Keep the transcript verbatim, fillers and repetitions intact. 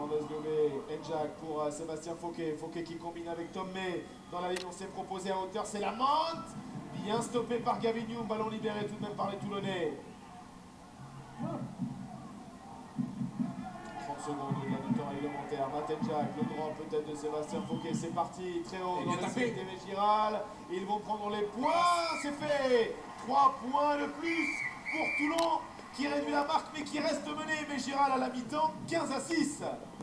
Hernandez Gobet, Enjak pour euh, Sébastien Fauquet. Fauquet qui combine avec Tomé. Dans la ligne, on s'est proposé à hauteur, c'est la monte. Bien stoppé par Gavignou, ballon libéré tout de même par les Toulonnais. trente secondes de la du temps réglementaire. Matenjak, le drop peut-être de Sébastien Fauquet. C'est parti, très haut dans le set des Giral. Ils vont prendre les points. C'est fait. trois points de plus pour Toulon qui réduit la marque mais qui reste mené. Giral à la mi-temps, quinze à six.